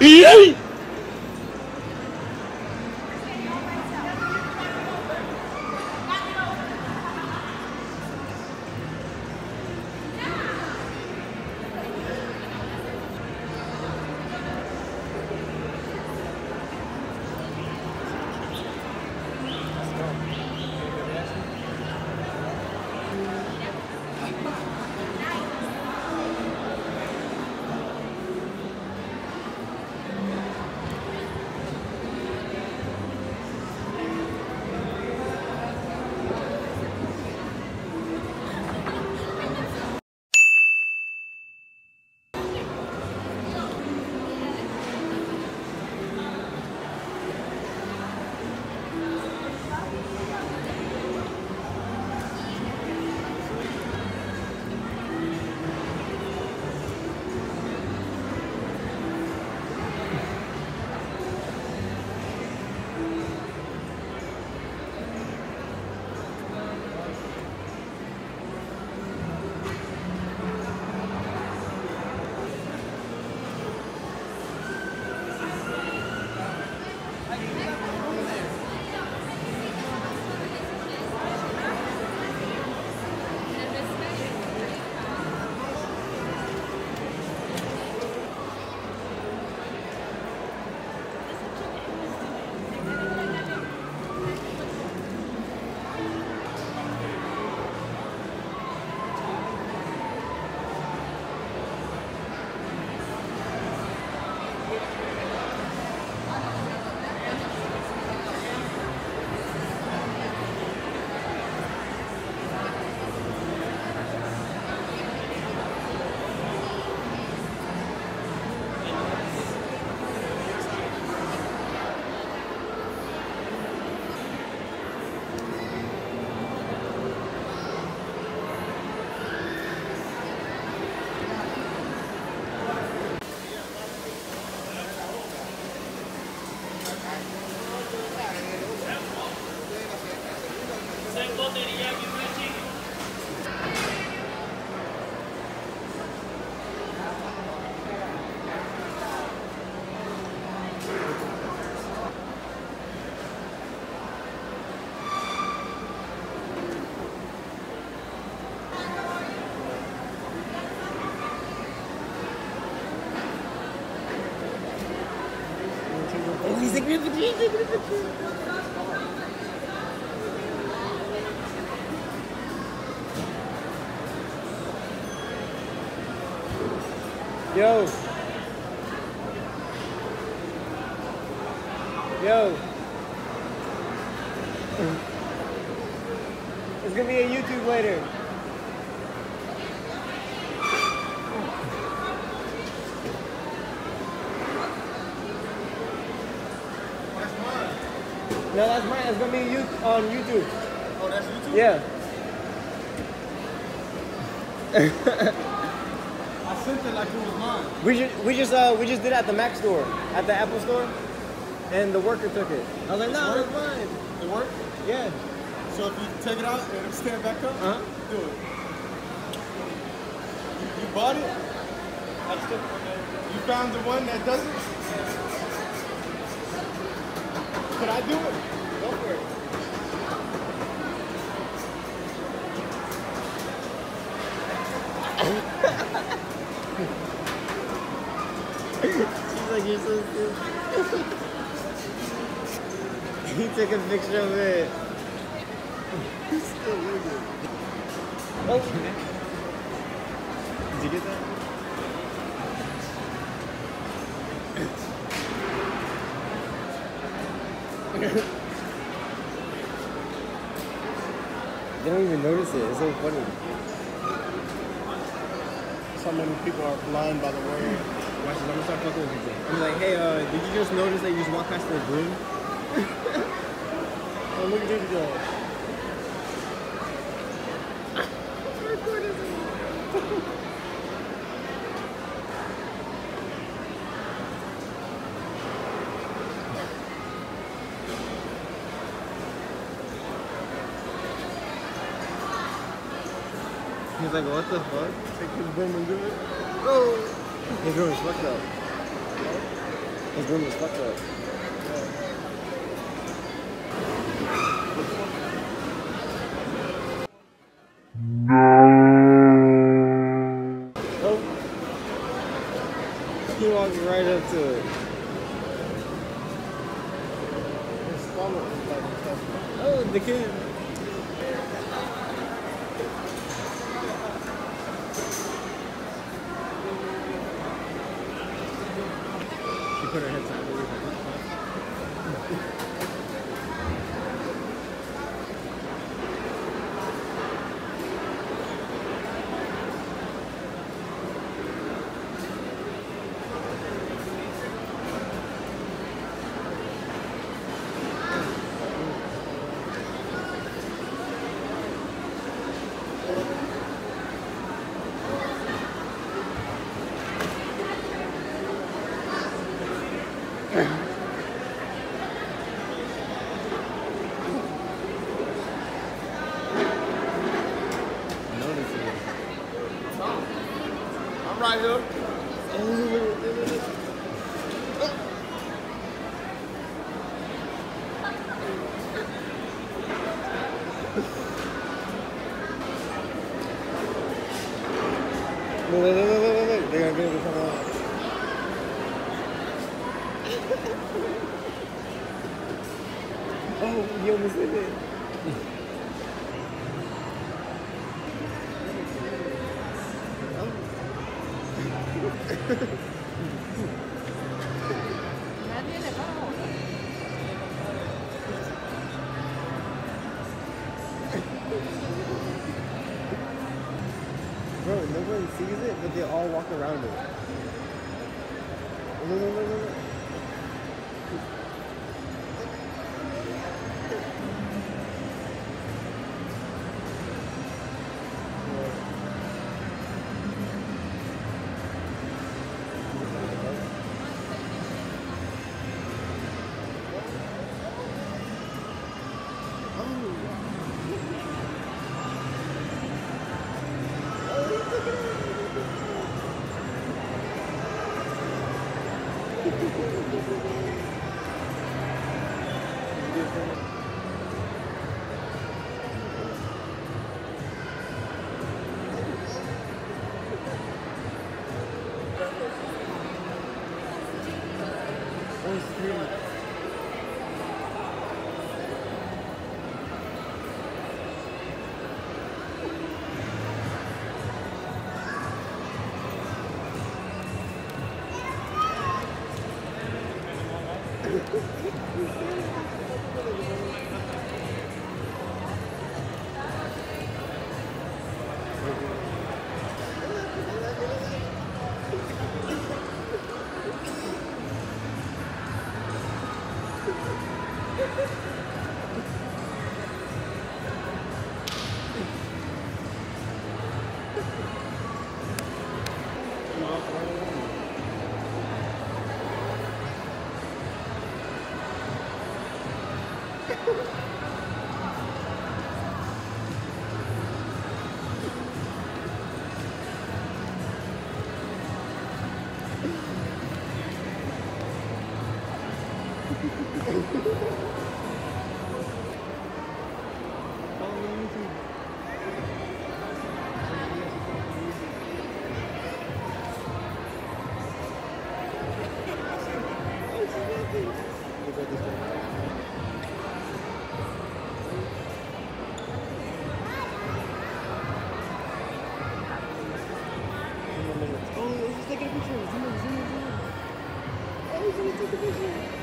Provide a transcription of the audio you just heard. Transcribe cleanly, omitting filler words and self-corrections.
He's taking a picture. Yo. Yo. It's gonna be a YouTube later. No, that's mine. It's gonna be on YouTube. Oh, that's YouTube? Yeah. I sent it like it was mine. We just did it at the Mac store, at the Apple store, and the worker took it. I was like, no, that's mine. It worked? Yeah. So if you take it out and it'll stand back up, do it. You bought it? You found the one that does it? Could I do it? Go for it. She's like, you're so stupid. He took a picture of it. He's still looking. Oh. Did you get that? They don't even notice it. It's so funny. So many people are blind by the word. Watch this. I'm gonna start fucking with people. I'm like, hey, did you just notice that you just walked past the broom? Oh, look at this guy. He's like, what the fuck? Take his broom and do it. Oh! His broom is fucked up. His room is fucked up. Oh. He walked right up to it. His stomach is like disgusting. Oh, the kid. She put her head down. I'm right here. Look. They're gonna get it come out. Oh, you almost did it. Bro, nobody sees it, but they all walk around it. Look. Oh, he's taking a picture. Zoom in. Oh, he's gonna take a picture.